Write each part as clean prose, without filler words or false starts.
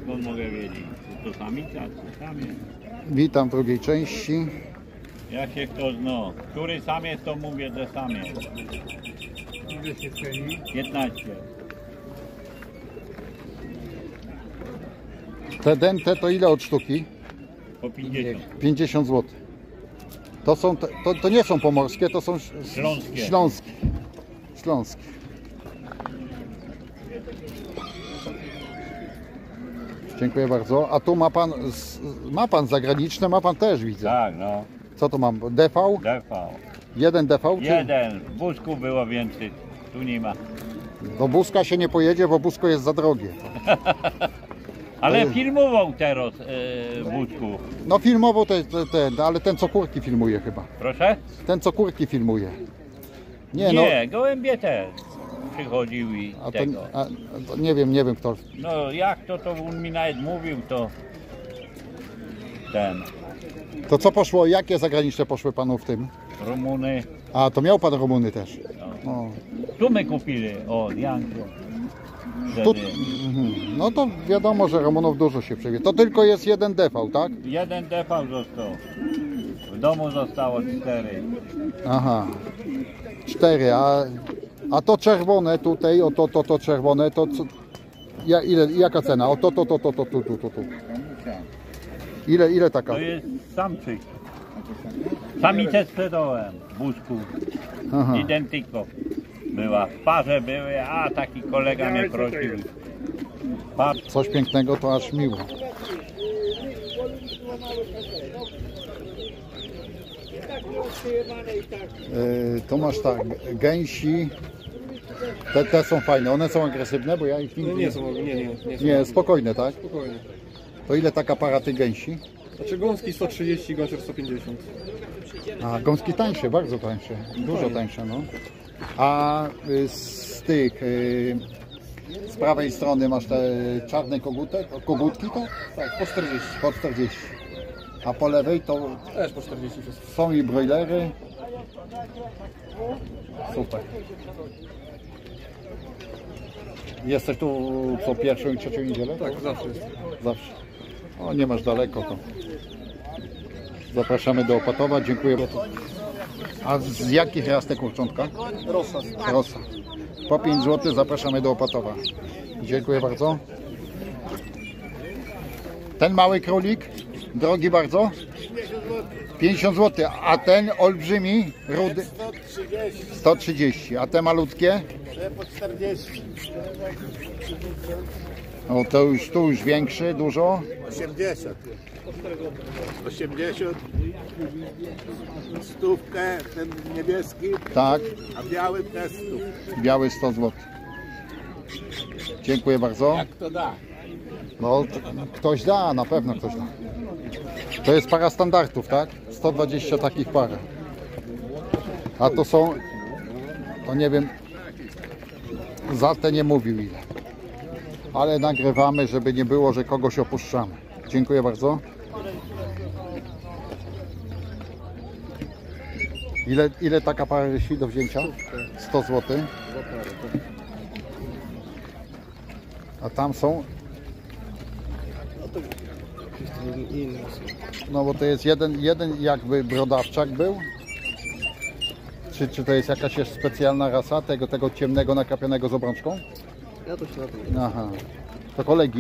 skąd mogę wiedzieć? Czy to samica, czy samiec? Witam w drugiej części. Jak się kto zna. Który samiec, to mówię, że samiec. Ile się ceni? 15. Te dęte to ile od sztuki? Po 50. 50 zł. To są, to nie są pomorskie, to są Śląskie. śląskie. Śląskie. Dziękuję bardzo. A tu ma pan zagraniczne, ma pan też, widzę. Tak, no. Co to mam? DV? DV. Jeden DV? Czy... Jeden. W Busku było więcej. Tu nie ma. Do Buska się nie pojedzie, bo Busko jest za drogie. Ale filmował teraz w Busku. No filmowo ale ten co kurki filmuje chyba. Proszę? Ten co kurki filmuje. Nie, Nie, gołębie też przychodził i no. tego. Nie wiem kto. No jak to on mi nawet mówił, to ten. To co poszło, jakie zagraniczne poszły panu w tym? Rumuny. A, to miał pan Rumuny też. No, Tu my kupili od Janku. tu, no to wiadomo, że Rumunów dużo się przewie. To tylko jest jeden DV, tak? Jeden DV został. W domu zostało 4. Aha. 4, a to czerwone tutaj, o to czerwone, to co, jaka cena? O to. Ile taka? To jest samczyk. Samicę sprzedałem w Busku. Aha. Identyko była. W parze były, a taki kolega mnie prosił. Coś pięknego, to aż miło. Tu masz tak, gęsi. Te są fajne, one są agresywne, bo ja ich nigdy Nie są, nie, spokojne, tak? spokojnie. To ile taka para tych gęsi? Znaczy gąski 130, gąsior 150. A gąski tańsze, bardzo tańsze, dużo tańsze, no. A z tych, z prawej strony masz te czarne kogutki, to? Tak, po 40. Po 40. A po lewej to Też po 40 wszystko. są i broilery. Super. Jesteś tu co pierwszą i trzecią niedzielę? Tak, zawsze jest. Zawsze. O, nie masz daleko to. Zapraszamy do Opatowa, dziękuję. A z jakich ras te kurczątka? Rosa. Rosa. Po 5 zł zapraszamy do Opatowa. Dziękuję bardzo. Ten mały królik, drogi bardzo? 50 zł. A ten olbrzymi, rudy? 130. A te malutkie? Po 40. O, to już tu już większy, dużo. 80. 80. Stówkę, ten niebieski, Tak, a biały też 100. biały 100 zł. Dziękuję bardzo. To da. No, ktoś da, na pewno ktoś da. To jest para standardów, tak? 120 takich par. A to są, to nie wiem, za te nie mówił ile. Ale nagrywamy, żeby nie było, że kogoś opuszczamy. Dziękuję bardzo. Ile taka para rysi do wzięcia? 100 zł. A tam są? No bo to jest jeden jakby brodawczak był. Czy to jest jakaś jeszcze specjalna rasa tego ciemnego nakrapionego z obrączką? Ja to się na tym. Aha. To kolegi?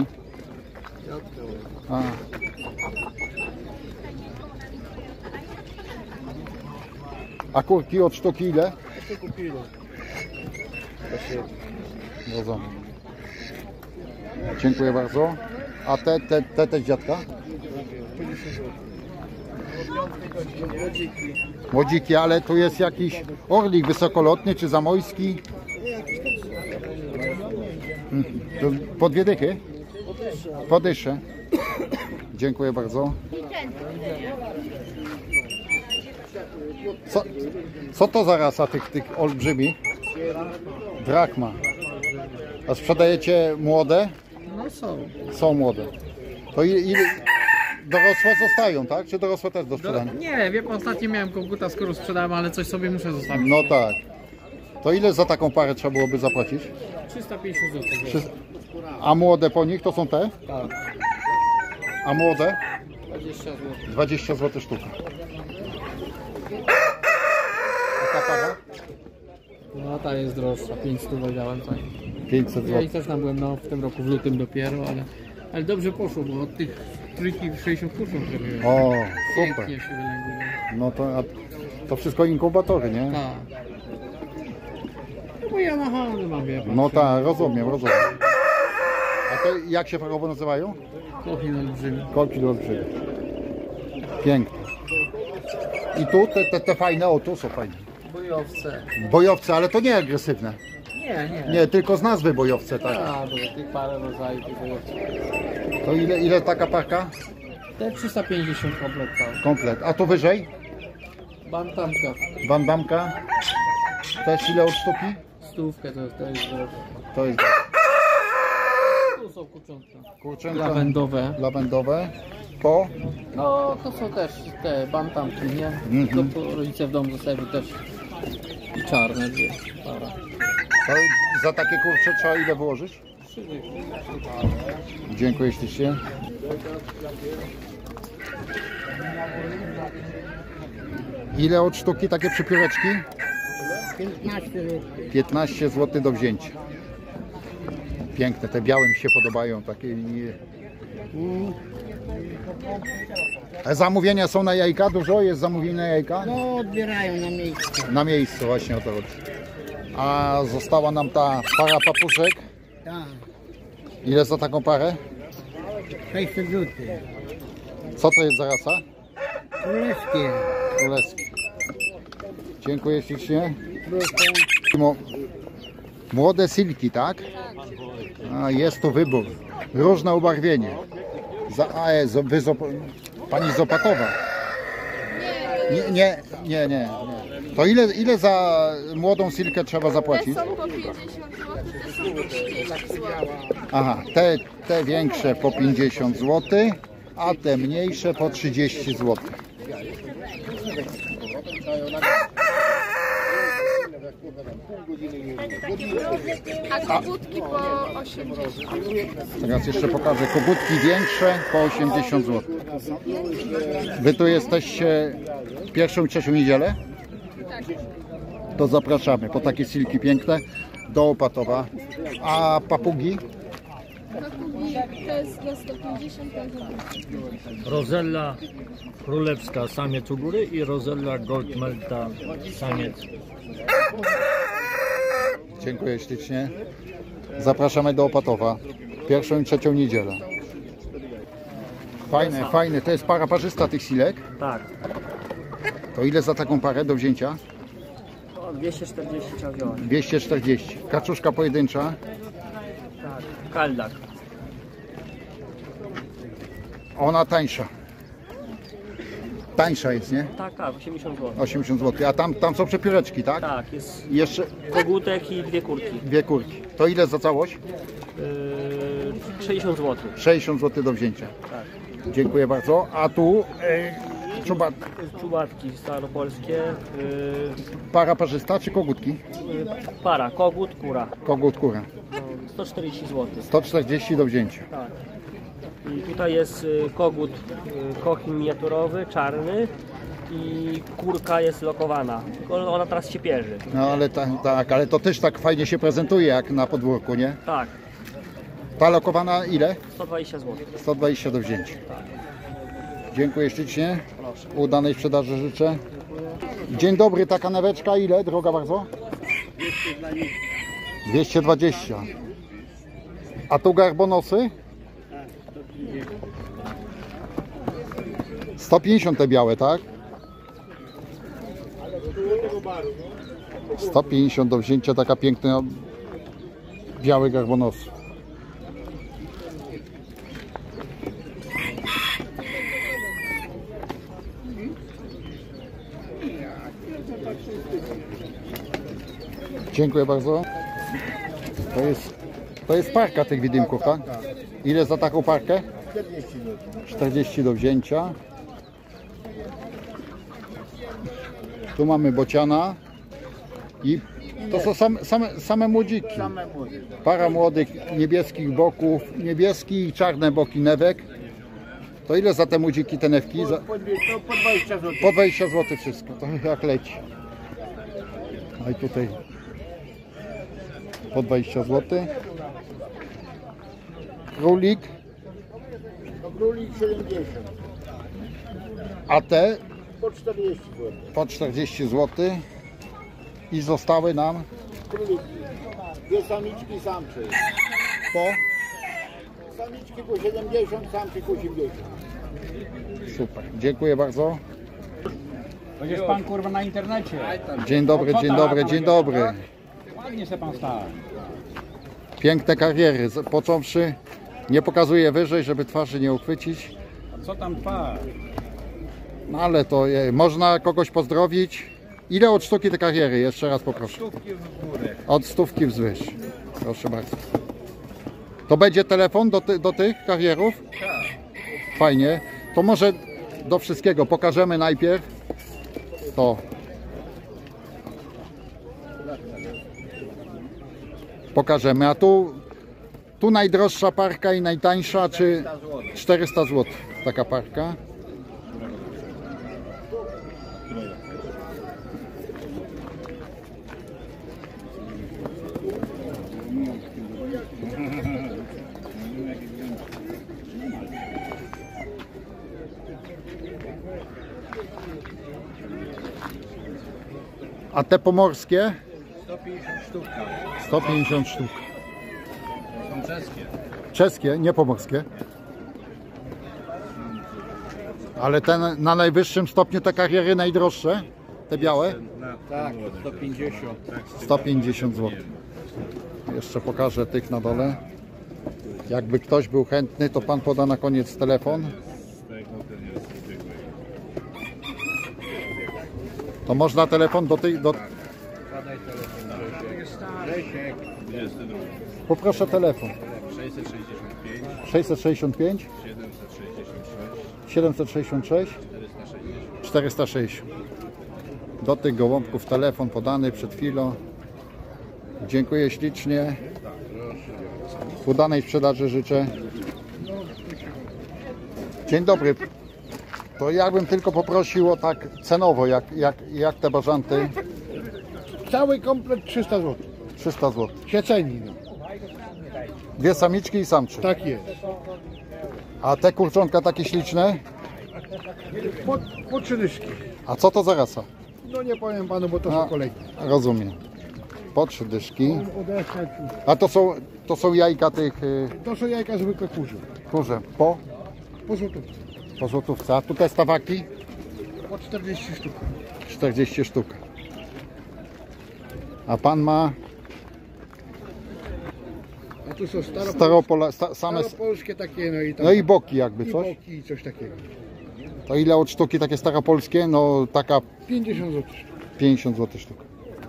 A. A kurki od sztuki ile? To kupili. Bardzo. Dziękuję bardzo. A te dziadka? Młodziki, ale tu jest jakiś orlik wysokolotny czy zamojski? To po 2 dychy? Po dysze. Dziękuję bardzo. Co to za rasa tych olbrzymi? Drachma. A sprzedajecie młode? No są. Są młode. To ile dorosłe zostają, tak? Czy dorosłe też do sprzedania? Nie, wie pan, ostatnio miałem koguta, skoro sprzedałem, ale coś sobie muszę zostawić. No tak. To ile za taką parę trzeba byłoby zapłacić? 350 zł. A młode po nich to są te? Tak. A młode? 20 zł. 20 zł sztuka. A ta para? No ta jest droższa, 500 wziąłem, tak. 500 Ja i zł. też nabyłem no, w tym roku, w lutym dopiero, ale dobrze poszło, bo od tych trójki 60 kurczą zrobiłem. O, Pięknie super. się wylęguje. No to wszystko inkubatory, nie? Tak. No bo ja na handlu mam, wie pan. No tak, rozumiem. A to jak się fachowo nazywają? Kochin olbrzymi. Kolki do olbrzymi. Piękne. I tu te fajne, o tu są fajne. Bojowce. Bojowce, ale to nie agresywne. Nie. Nie, tylko z nazwy bojowce, tak. A, bo tych parę rodzajów tych bojowców. To ile taka parka? Te 350 komplet cały. Komplet. A tu wyżej? Bantamka. Bandamka. Też ile od sztuki? Stówkę to jest droższe. To jest Tu są kurczątka. kurczęta Lawendowe. Po? No to są też te bantamki, nie? Mhm. To rodzice w domu zostawili też i czarne dwie. Para. To za takie kurcze trzeba ile wyłożyć? 3 dychy. Dziękuję ślicznie. Ile od sztuki takie przypióreczki? 15 zł do wzięcia. Piękne, te białe mi się podobają. Takie. A zamówienia są na jajka? Dużo jest zamówień na jajka? No, odbierają na miejscu. Na miejscu właśnie o to chodzi. A została nam ta para papuszek. Tak, Ile za taką parę? 600 zł. Co to jest za rasa? Królewskie. Królewskie. Dziękuję ślicznie. Proszę. Młode silki, tak? A jest tu wybór. Różne ubarwienie. Pani z Opatowa. Nie. To ile za młodą silkę trzeba Te zapłacić? są po 50 zł, te są po 30 zł. Aha, te większe po 50 zł, a te mniejsze po 30 zł. A kogutki po 80. Teraz jeszcze pokażę kogutki większe po 80 zł. Wy tu jesteście pierwszą i trzecią niedzielę? Tak. To zapraszamy po takie silki piękne do Opatowa. A papugi? Papugi to jest za 150 zł. Rozella królewska, samiec u góry i Rozella Goldmelta, samiec. Dziękuję ślicznie. Zapraszamy do Opatowa. Pierwszą i trzecią niedzielę. Fajne. To jest para parzysta tych silek. Tak, To ile za taką parę do wzięcia? o 240 trzeba wziąć. 240. Kaczuszka pojedyncza. Tak, kaldak. Ona tańsza. Tańsza jest, nie? Tak, 80 zł. 80 zł. A tam są przepióreczki, tak? Tak, jest I jeszcze kogutek i dwie kurki. dwie kurki. To ile za całość? 60 zł. 60 zł do wzięcia. Tak. Dziękuję bardzo. A tu Czubatki staropolskie, para parzysta czy kogutki? para, kogut, kura. Kogut, kura. 140 zł. 140 do wzięcia. Tak. I tutaj jest kogut kochin miniaturowy, czarny i kurka jest lokowana. Tylko ona teraz się pierzy. No ale tak, ale to też tak fajnie się prezentuje jak na podwórku, nie? Tak, Ta lokowana ile? 120 zł. 120 do wzięcia. Dziękuję ślicznie. Udanej sprzedaży życzę. Dzień dobry, taka neweczka ile? Droga bardzo? 220. A tu garbonosy? 150 te białe, tak? 150 do wzięcia, taka piękna biały garbonos. Dziękuję bardzo. To jest parka tych widymków, tak? Ile za taką parkę? 40 do wzięcia. Tu mamy bociana i To są same młodziki. Same młode. Para młodych niebieskich boków, niebieskie i czarne boki newek. To ile za te młodziki, te newki? To po 20 zł. Po 20 zł wszystko, to jak leci. No i tutaj po 20 zł. Królik, Królik 70. a te Po 40 zł. po 40 zł. I zostały nam Króliki. Dwie samiczki, samcze. po Samiczki po 70, samczyk po 80. super. Dziękuję bardzo. Będziesz pan kurwa na internecie. Dzień dobry, dzień dobry, dzień dobry. Ładnie se pan stał. Piękne kariery, począwszy, nie pokazuję wyżej, żeby twarzy nie uchwycić. A co tam twarz? No ale to można kogoś pozdrowić. Ile od sztuki te kariery? Jeszcze raz poproszę. Stówki w górę. Od stówki wzwyż. Proszę bardzo. To będzie telefon do tych karierów? Fajnie. To może do wszystkiego pokażemy najpierw. To. Pokażemy. A tu najdroższa parka i najtańsza, czy 400 zł taka parka. A te pomorskie? 150 sztuk. 150 sztuk. Są czeskie. Czeskie, nie pomorskie. Ale te na najwyższym stopniu te kariery najdroższe? Te białe? Tak, 150. 150 zł. Jeszcze pokażę tych na dole. Jakby ktoś był chętny, to pan poda na koniec telefon. To można telefon do tych... Podaj telefon. Lesiek. Poproszę telefon. 665, 665 766, 766 460. 460. Do tych gołąbków telefon podany przed chwilą. Dziękuję ślicznie. Udanej sprzedaży życzę. Dzień dobry. To ja bym tylko poprosił o tak cenowo, jak te bażanty. Cały komplet 300 zł. 300 zł. Się ceni. No. Dwie samiczki i samczyk. Tak jest. A te kurczątka takie śliczne? Po 3 dyszki. A co to za rasa? No nie powiem panu, bo to No. są kolejki. Rozumiem. Po 3 dyszki. Odeszedł. A to są jajka tych To są jajka zwykłe kurze. kurze. Po złotówce. po złotówce. A tu te stawaki? Po 40 sztuk. 40 sztuk. A pan ma? A tu są same. staropolskie takie, no i tam. No i boki jakby i coś. boki i coś takiego. To ile od sztuki takie staropolskie? No taka 50 zł. 50 zł sztuka.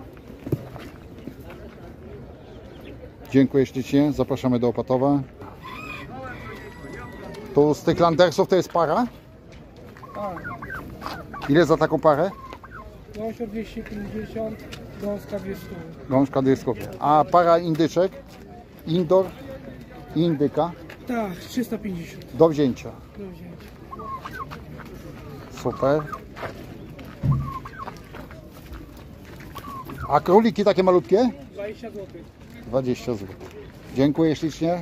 Dziękuję ślicznie. Zapraszamy do Opatowa. Tu z tych landersów to jest para? Ile za taką parę? Gąska 250, gąska 200. Gąska 200. A para indyczek? Indoor? Indyka? Tak, 350 Do wzięcia. do wzięcia. Super. A króliki takie malutkie? 20 zł. 20 zł. Dziękuję ślicznie.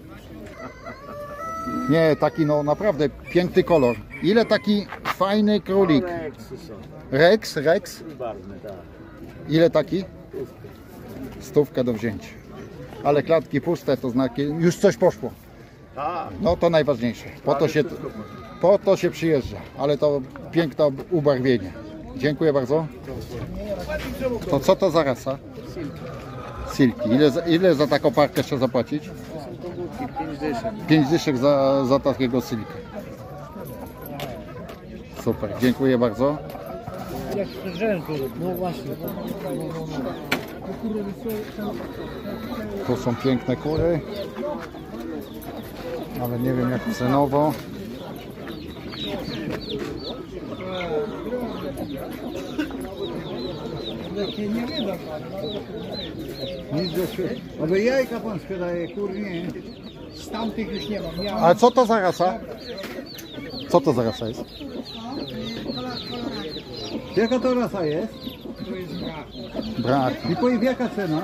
Nie, taki no naprawdę piękny kolor. Ile taki fajny królik? Rex, Rex? Ile taki? 100 do wzięcia. Ale klatki puste to znaki, już coś poszło. No to najważniejsze. Po to się przyjeżdża, ale to piękne ubarwienie. Dziękuję bardzo. To co to za rasa? Silki. Ile za taką parkę trzeba zapłacić? 5 dyszek za takiego silka. Super, dziękuję bardzo. No właśnie. Tu są piękne kury, ale nie wiem jak cenowo. Nic do sprzedaży. Aby jajka pan sprzedaje, kurnie. Z tamtych już nie mam. Ale co to za rasa? Co to za rasa jest? Jaka to rasa jest? Brak. I po jaka cena?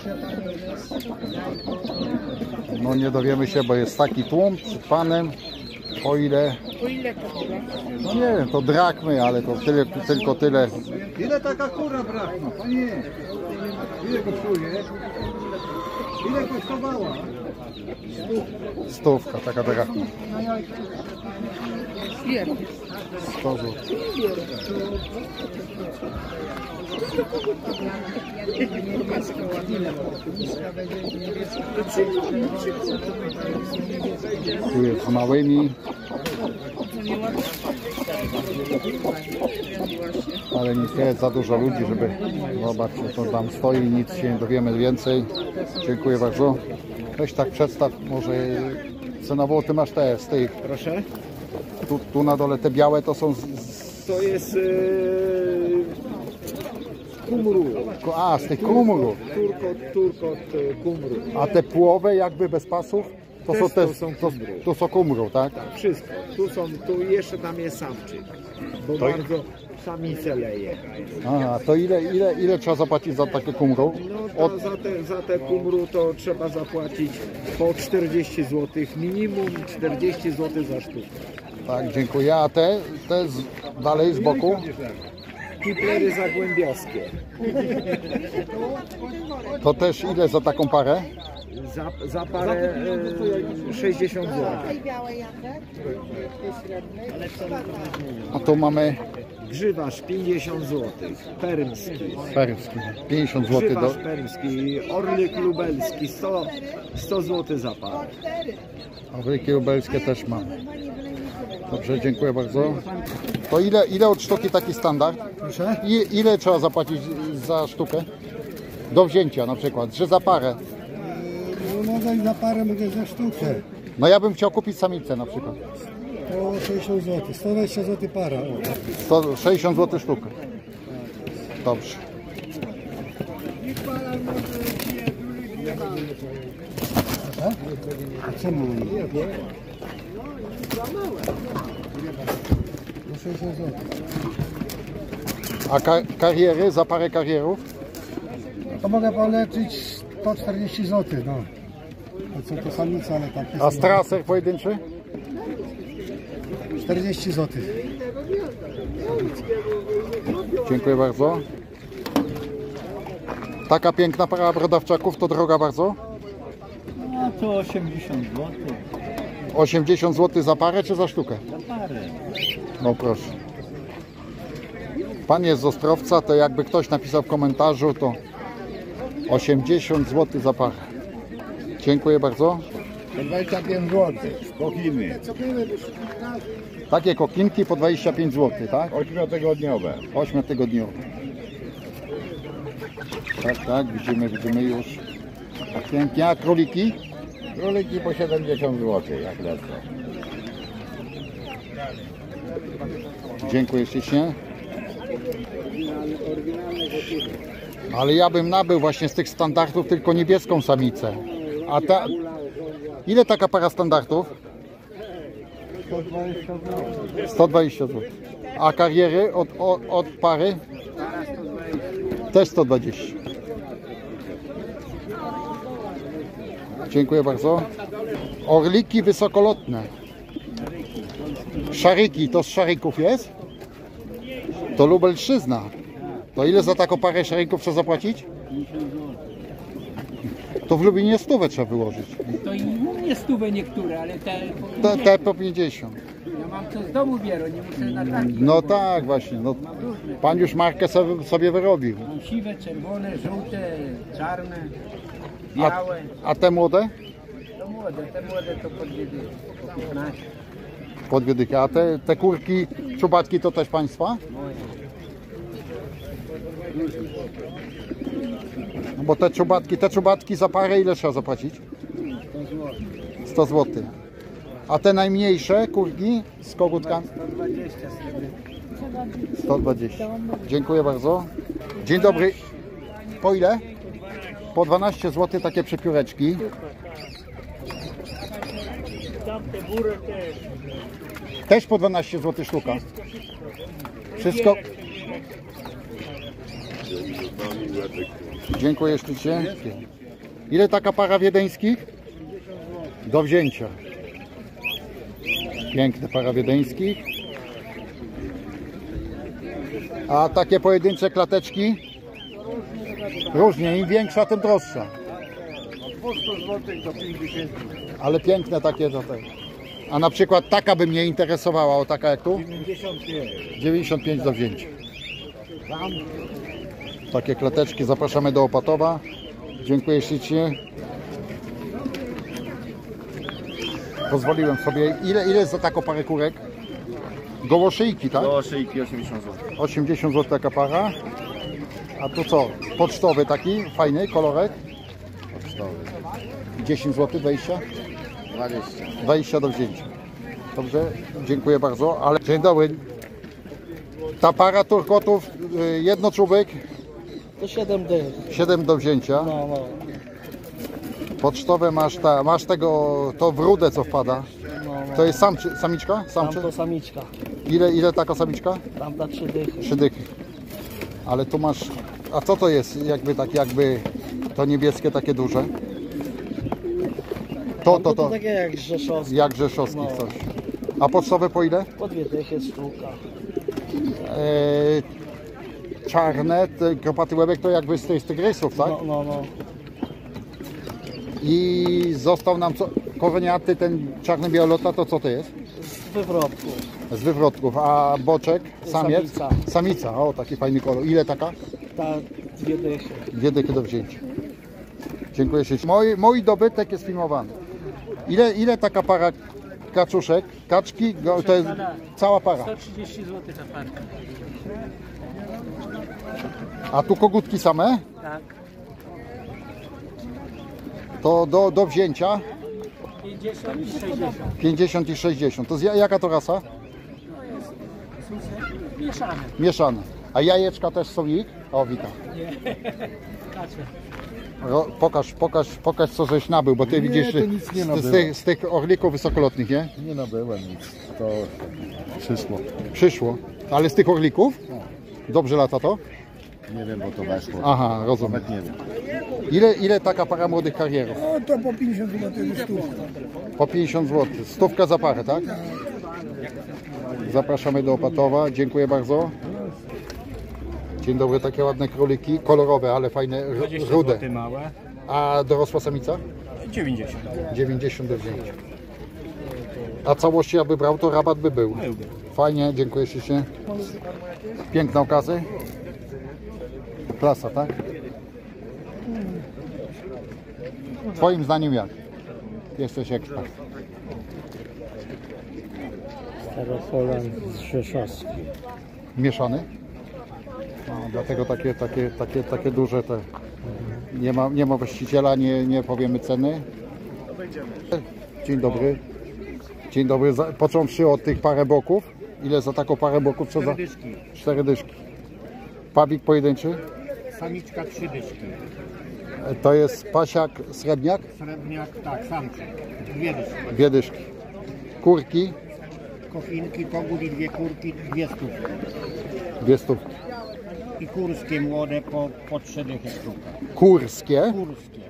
No nie dowiemy się, bo jest taki tłum przed panem. O ile... No nie wiem, to drakmy, ale to tyle, tylko tyle. Ile taka kura brakna, panie? Ile kosztuje? Ile kosztowała? Stówka, taka drakma. 100 zł. Tu jest z małymi. Ale nie jest za dużo ludzi, żeby... Zobaczcie, to tam stoi, nic się nie dowiemy więcej. Dziękuję bardzo. Weź tak przedstaw, może cenowo ty masz te z tych. Proszę? Tu na dole te białe to są To jest kumru. A, z tych kumru. Turkot kumru. A te płowe jakby bez pasów? To Też są te, to są to, kumru. to są kumru, tak? Wszystko. Tu jeszcze tam jest samczyk. Bo bardzo samice leje. Aha, to ile trzeba zapłacić za takie kumru? No to za te kumru to trzeba zapłacić po 40 zł. Minimum 40 zł za sztukę. Tak, dziękuję. A te dalej z boku? Kiplery zagłębiowskie. To też ile za taką parę? Za parę 60 zł. A tu mamy Grzywasz 50 zł. Permski. perski, 50 zł. Grzywasz permski. Orlik lubelski 100 zł za parę. Orliki lubelskie też mamy. Dobrze, dziękuję bardzo. To ile od sztuki taki standard? Proszę? Ile trzeba zapłacić za sztukę? Do wzięcia na przykład, że za parę. No mogę za parę, mogę za sztukę. No ja bym chciał kupić samicę na przykład. To 60 zł, 120 zł para. 160 zł sztukę. Dobrze. A co mam? No 60 zł. A kariery, za parę karierów? To mogę polecić 140 zł, no. To co to samica, ale tak jest. A straser pojedynczy? 40 zł. Dziękuję bardzo. Taka piękna para brodawczaków to droga bardzo? No to 80 zł. 80 zł za parę czy za sztukę? Za parę. No proszę. Pan jest z Ostrowca, to jakby ktoś napisał w komentarzu, to 80 zł za parę. Dziękuję bardzo. 25 zł. Kokiny. Takie kokinki po 25 zł, tak? 8-tygodniowe. 8-tygodniowe. Tak, widzimy już. Tak pięknie. A króliki? Króliki po 70 zł, jak lecą. Dziękuję ślicznie. Ale ja bym nabył właśnie z tych standardów tylko niebieską samicę. A ta... Ile taka para standardów? 120 zł. A kariery od pary? Też 120. Dziękuję bardzo. Orliki wysokolotne. Szaryki, to z szaryków jest? To Lubelszczyzna. To ile za taką parę szaryków trzeba zapłacić? To w Lublinie 100 trzeba wyłożyć. To i nie 100 niektóre, ale te... Te po 50. Ja mam to z domu biorę, nie muszę na taki. No tak właśnie. No, pan już markę sobie wyrobił. Mam siwe, czerwone, żółte, czarne, białe. A te młode? To młode, to po 2 dychy, po 15. Po 2 dychy. A te kurki, czubatki to też państwa? No bo te czubatki za parę ile trzeba zapłacić? 100 zł. A te najmniejsze kurki z kogutkami? 120. Dziękuję bardzo. Dzień dobry. Po ile? Po 12 zł takie przepióreczki. Też po 12 zł sztuka. Wszystko. Dziękuję ślicznie. Ile taka para wiedeńskich? Do wzięcia. Piękne para wiedeńskich. A takie pojedyncze klateczki? Różnie, im większa, tym droższa. 200 zł do 50. Ale piękne takie do tego. A na przykład taka by mnie interesowała, o taka jak tu? 95. 95 do wzięcia. Takie klateczki, zapraszamy do Opatowa. Dziękuję ślicznie. Pozwoliłem sobie. Ile jest za taką parę kurek? Gołoszyjki, tak? Gołoszyjki 80 zł. 80 zł taka para. A tu co? Pocztowy taki, fajny kolorek. Pocztowy. 10 zł, 20? 20. 20 do wzięcia. Dobrze, dziękuję bardzo. Ale dzień dobry. Ta para turkotów, jednoczubek. To 7 dych. 7 do wzięcia. No. Pocztowe masz tego, to w rudę co wpada. To jest samiczka? Tam to samiczka. Ile taka samiczka? Tamta 3 dychy. 3 dychy. Ale tu masz, a co to jest? Jakby to niebieskie takie duże? To takie jak rzeszowskie. jak rzeszowskich coś. A pocztowe po ile? Po 2 dychy sztuka. Czarne, kropaty łebek to jakby z tych tygrysów, tak? No. I został nam koroniaty, ten czarny białolota, to co to jest? Z wywrotków. Z wywrotków, a boczek, samiec? Samica. Samica, o taki fajny kolor. Ile taka? Ta 2 dychy. 2 dychy do wzięcia. Dziękuję się. Mój dobytek jest filmowany. Ile taka para kaczuszek? Kaczki? To jest cała para. 130 zł ta parka. A tu kogutki same? Tak. To do wzięcia 50 i 60. 50 i 60. To jaka to rasa? Mieszane. Mieszane. A jajeczka też są ich? O, witam. Nie. Kacze. Pokaż co żeś nabył, bo ty widzisz to nic nie nabyłem. z tych orlików wysokolotnych, nie? Nie nabyłem nic. To przyszło. Przyszło. Ale z tych orlików? Dobrze lata to? Nie wiem, bo to weszło. Aha, rozumiem. Nawet nie wiem. Ile taka para młodych karierów? No to po 50 zł stówka. Po 50 zł. Stówka za parę, tak? Zapraszamy do Opatowa. Dziękuję bardzo. Dzień dobry, takie ładne króliki. Kolorowe, ale fajne, rude. małe. A dorosła samica? 90. 90 do wzięcia. A całości jakby brał, to rabat by był. Fajnie, dziękuję ślicznie. Piękne okazy. Klasa, tak? Twoim zdaniem jak? Jesteś ekspert. Staropolan z Rzeszowski. Mieszany? No, dlatego takie duże te. Nie ma właściciela, nie powiemy ceny. Dzień dobry. Dzień dobry. Począwszy od tych parę boków. Ile za taką parę boków? Co za? 4 dyszki. Pawik pojedynczy? Samiczka 3 dyszki. To jest pasiak srebrniak? Srebrniak, tak, samczyk. 2 dyszki. 2 dyszki. Kurki? Kochinki, kogut i 2 kurki, 2 stówki. 2 stówki. I kurskie młode po 3 dychy sztuka. Kurskie? Kurskie.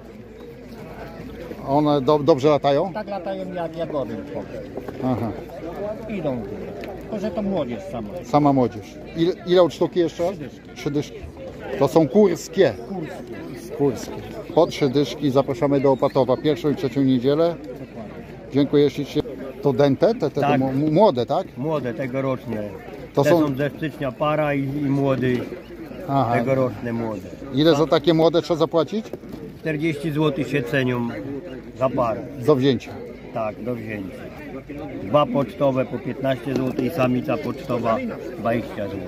One dobrze latają? Tak latają jak jagody w Polsce. Aha. Idą w górę. Tylko, że to młodzież sama. Sama młodzież. Ile od sztuki jeszcze? 3 dyszki. To są kurskie. Kurskie. Po 3 dyszki zapraszamy do Opatowa. Pierwszą i trzecią niedzielę. Dziękuję ślicznie. To dente? Te Tak. Młode, tak? Młode, tegoroczne. To Te są- są ze stycznia para i młody, Aha. tegoroczne młode. Ile za takie młode trzeba zapłacić? 40 zł się cenią za parę. Do wzięcia. Tak, do wzięcia. 2 pocztowe po 15 zł i samica pocztowa 20 zł.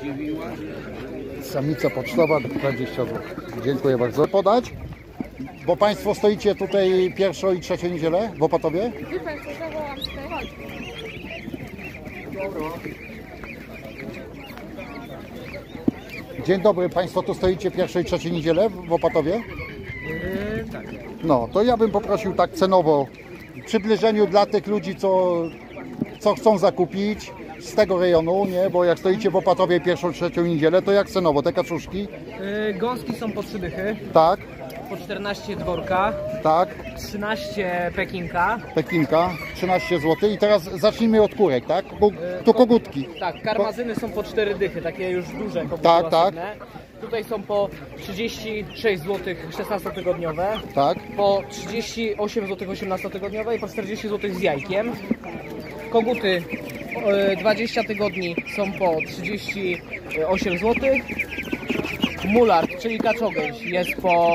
Samica pocztowa 20 zł. Dziękuję bardzo. Podać? Bo Państwo stoicie tutaj pierwszą i trzecią niedzielę w Opatowie? Wie pan co, zawołam tutaj. Dzień dobry, Państwo tu stoicie pierwszej i trzeciej niedzielę w Opatowie? Tak. No, to ja bym poprosił tak cenowo, w przybliżeniu dla tych ludzi, co chcą zakupić z tego rejonu, nie? Bo jak stoicie w Opatowie pierwszą, trzecią niedzielę, to jak cenowo? Te kaczuszki? Gąski są po 3 dychy, Tak, po 14 dworka, tak, 13 pekinka. Pekinka, 13 zł. I teraz zacznijmy od kurek, tak? Bo to kogutki. Tak, karmazyny są po 4 dychy, takie już duże koguty Tak, łagodne. Tutaj są po 36 zł 16-tygodniowe, Tak, po 38 zł 18-tygodniowe i po 40 zł z jajkiem. Koguty 20 tygodni są po 38 zł. Mulard, czyli kaczogęś jest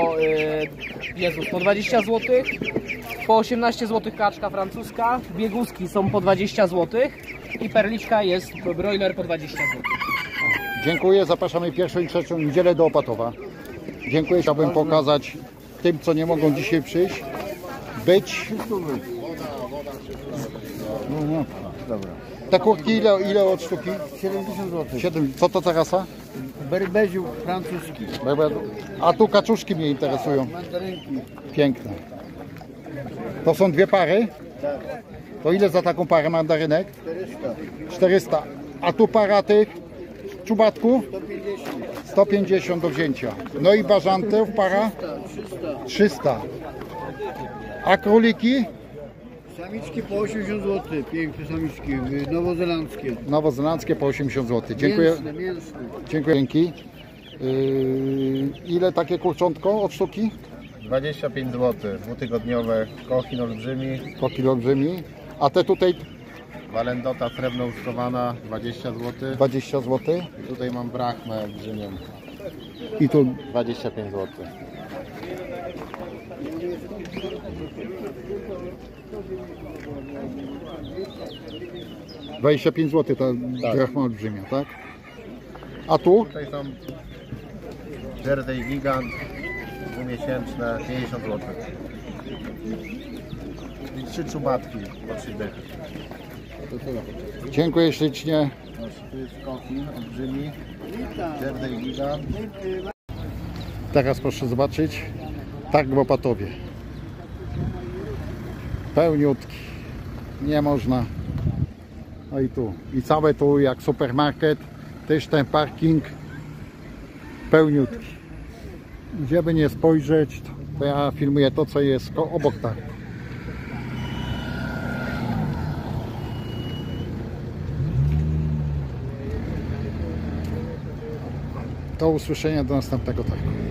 po 20 zł. Po 18 zł kaczka francuska. Bieguski są po 20 zł. I perliczka jest broiler po 20 zł. dziękuję. Zapraszamy pierwszą i trzecią niedzielę do Opatowa. Dziękuję. Chciałbym pokazać tym, co nie mogą dzisiaj przyjść, być. No. Dobra. Te kurki ile od sztuki? 70 zł. 7. Co to za rasa? Berbeziu francuski. A tu kaczuszki mnie interesują. Mandarynki. Piękne. To są dwie pary? Tak. To ile za taką parę mandarynek? 400. 400. A tu para tych czubatków? 150. 150 do wzięcia. No i bażantów para? 300. 300. A króliki? Samiczki po 80 zł. Piękne samiczki. Nowozelandzkie. Nowozelandzkie po 80 zł. Dziękuję. Mięsne. Dziękuję. Dzięki. Ile takie kurczątko od sztuki? 25 zł, dwutygodniowe, kochin olbrzymi, Koki olbrzymi. A te tutaj walendota srebrno uszkowana 20 zł. 20 zł. I tutaj mam brachmę olbrzymią I tu 25 zł. - 25 zł ta drachma olbrzymia, tak? A tu? Tutaj są Jersey Gigant dwumiesięczne 50 zł. I 3 czubatki po 3 dychy. Dziękuję ślicznie. Tu jest kochin olbrzymi, Jersey Gigant. Teraz proszę zobaczyć targ w Opatowie. Pełniutki. Nie można. No i tu. I całe tu jak supermarket. Też ten parking pełniutki. Gdzie by nie spojrzeć, to ja filmuję to, co jest obok targu. Do usłyszenia do następnego targu.